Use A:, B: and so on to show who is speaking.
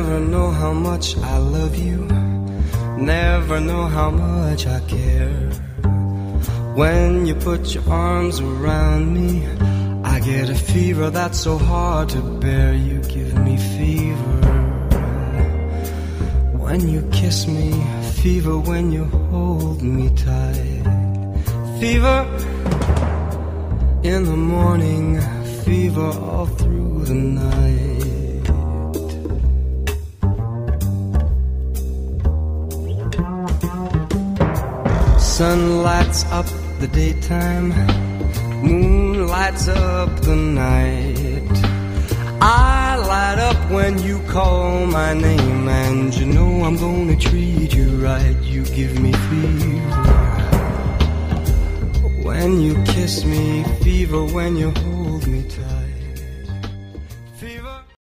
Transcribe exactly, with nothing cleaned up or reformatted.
A: never know how much I love you, never know how much I care. When you put your arms around me, I get a fever that's so hard to bear. You give me fever when you kiss me, fever when you hold me tight. Fever in the morning, fever all through the night. Sun lights up the daytime, moon lights up the night. I light up when you call my name, and you know I'm gonna treat you right. You give me fever when you kiss me, fever when you hold me tight. Fever.